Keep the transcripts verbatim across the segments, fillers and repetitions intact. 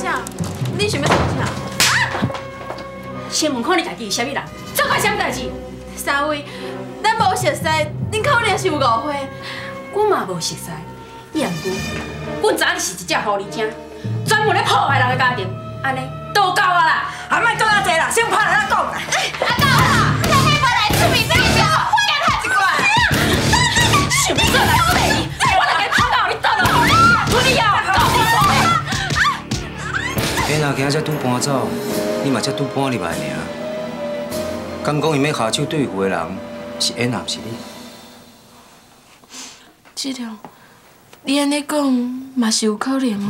啥？你想要做啥？啊！先问看你家己是啥物人，做过啥物代志？三位，咱无熟识，恁可能是有误会。我嘛无熟识，伊毋过，阮知你是一只狐狸精，专门咧破坏人的家庭，安尼都够啊啦！ 还莫讲遐济啦，先拍来咱讲啦。 啊够啦！你迄本来出面俾我，我惊他一怪。想要做来偷你，我来给拍到你倒落去，不你啊！够我！ 伊若今仔拄搬走，你嘛才拄搬入来尔。敢讲伊要下手对付的人是因，也毋是你？ 志良，你安尼讲嘛是有可能哦。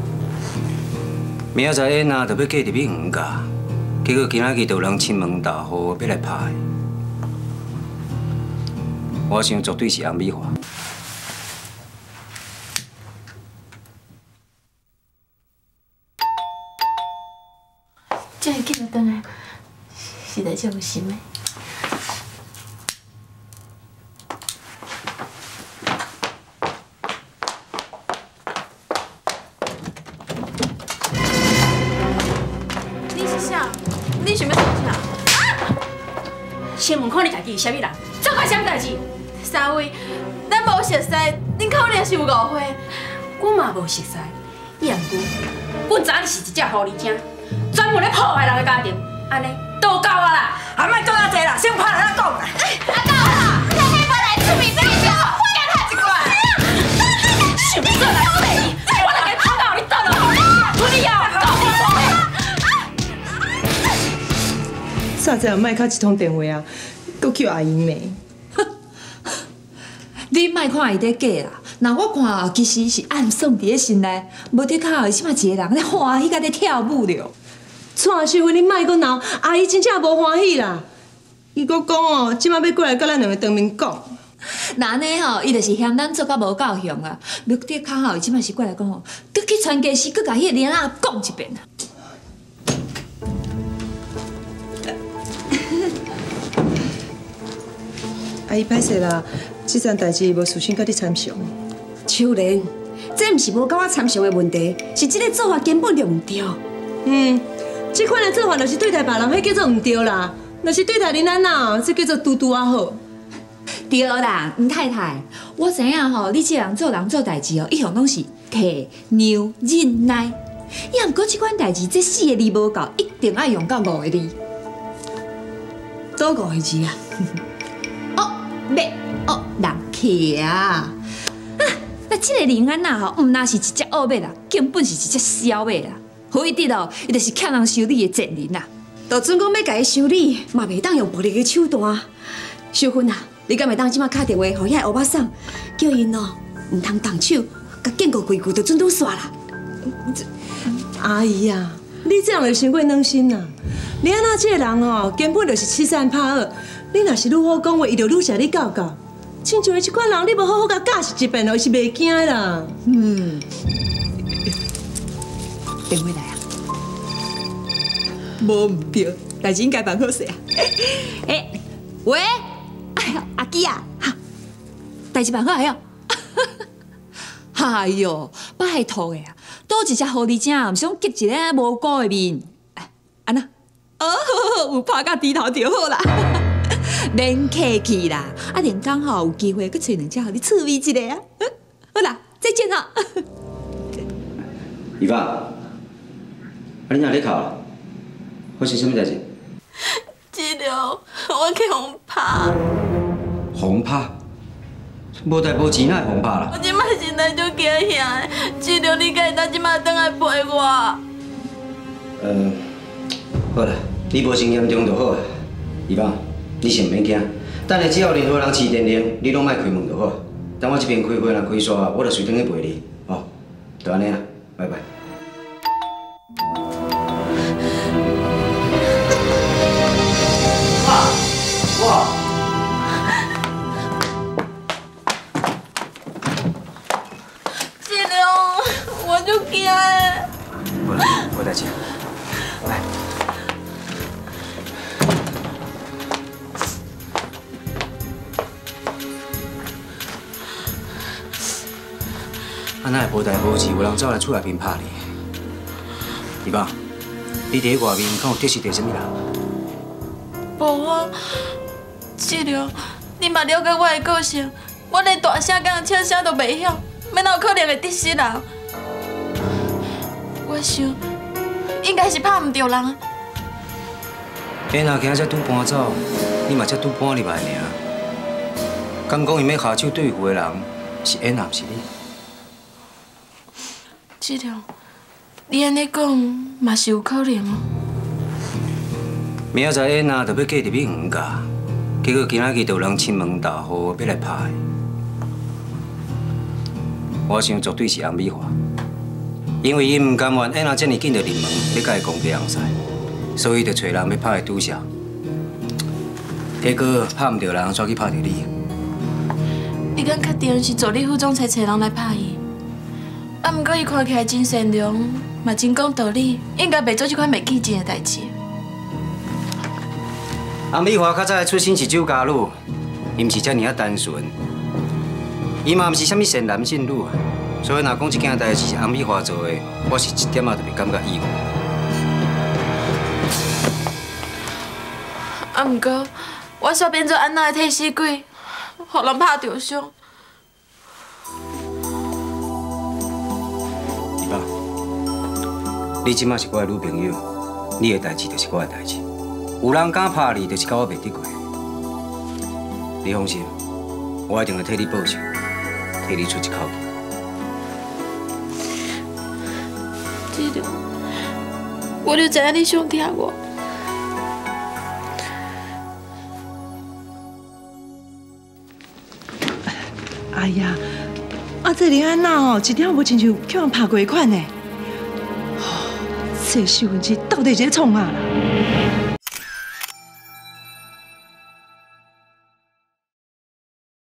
明仔载因啊，就要嫁入去黄家，结果今仔日就有人亲门大户要来拍的。我想绝对是红美华。 这样紧就回来，实在真有心的。你是啥？你想要做啥？啊！先问看你家己是啥物人，做过啥物代志？三位，咱无熟识，恁可能是有误会。我嘛无熟识，伊毋过，阮知你是一只狐狸精。专门咧破坏人的家庭，安尼都够啊啦！ 还莫讲遐济啦，先拍来咱讲啦。 啊够啦！你迄本来出面俾我，我惊他一怪。想要做来偷你，我来给拍到你倒落去，不你啊！够啥子啊？莫敲一通电话啊，搁叫阿姨妹。 你莫看伊在假啦，那我看其实是暗算伫咧心内，无得靠即摆一个人咧欢喜甲咧跳舞了。 蔡师傅，你莫搁闹，阿姨真正无欢喜啦。伊搁讲哦，即摆要过来甲咱两个当面讲。 那安尼吼，伊就是嫌咱做甲无够凶啊。要得靠吼，伊即摆是过来讲吼，搁去传家时，搁甲迄个莲仔讲一遍啊。 阿姨歹势啦，即件代志无事先甲你参详。 秋莲，这毋是无甲我参详的问题，是这个做法根本就唔对。 嗯，这款的做法就是对待别人，迄叫做唔对啦。若是对待恁囡仔，这叫做拄拄啊好。 对啦，吴太太，我知影吼，你这人做人做代志哦，一向拢是摕、让、忍耐。也毋过这款代志，这四个字无够，一定要用到五个字。 多五个字啊？ 哦，马哦，人客啊！啊，那这个林安娜吼，毋那是一只恶马啦，根本是一只小马啦。非得哦，伊就是欠人修理的贱人啦。 就准讲要甲伊修理，嘛袂当用暴力的手段。秀芬啊，你敢会当即马打电话，互遐乌巴桑，叫因哦，唔通动手，甲建国规矩就准拄煞啦。 阿姨啊，你这样就伤过软心啦。你安那这个人哦，根本就是欺善怕恶。你若是愈好讲话，伊就愈想你教教。亲像伊这款人，你无好好甲教示一遍，就是袂惊的啦。 嗯，电话来啊！无唔对，代志应该办好势啊。哎，喂，哎呦，阿基啊，哈，代志办好哎哟。哎哟，拜托的啊，多一只狐狸精，唔想激一个无辜的面。安那？哦，有拍到低头就好啦。免客气啦，啊，连刚好有机会，佮找两只，互你趣味一下啊。好啦，再见哈。 伊爸，啊，你哪咧哭？发生什么代志？ 志良，我去互拍。 互拍？无代无志，哪会互拍啦？ 我即摆心内就惊吓的，志良，你敢会当即摆转来陪我？ 呃，好啦，你无伤严重就好啊。伊爸，你先免惊，等下只要任何人试电铃，你拢莫开门就好。等我这边开会若开煞，我就随转去陪你。哦，就安尼啦，拜拜。哇！志良，我就惊的。无啦，无代志。来。啊，哪会无代无志，有人走来厝内边拍你？ 姨爸，你伫外面敢有得失着什么人？ 无啊，志良，你嘛了解我的个性，我连大声讲笑声都袂晓，要哪有可能会得失人？我想，应该是拍唔着人。 哎，若今才拄搬走，你嘛才拄搬入来尔。敢讲伊要下手对付的人是演啊，毋是你？ 志良，你安尼讲嘛是有可能哦。 明仔载演啊，就要嫁入去黄家，结果今仔日就有人亲门大户要来拍伊。我想绝对是洪美华，因为伊唔甘愿演啊这么紧就入门，要甲伊公家红婿，所以就找人要拍伊拄潲。结果拍唔着人，煞去拍着你。 你敢确定是助理副总裁找人来拍伊？啊，毋过伊看起来真善良，嘛真讲道理，应该袂做这款袂记情的代志。 洪美华较早出身是酒家女，伊毋是遮尔啊单纯，伊嘛毋是啥物善男信女，所以若讲这件代志是洪美华做的，我是一点仔都袂感觉意外。 啊，毋过我煞变做安娜的替死鬼，互人拍着伤。 姨爸，你即马是我的女朋友，你的代志就是我的代志。有人敢拍你，就是甲我袂得过。你放心，我一定会替你报仇，替你出一口气。 志良，我就知影你想听我。 哎呀，啊这李安娜哦，一点无亲像叫人拍过款呢。这秀文姐到底是在创啥啦？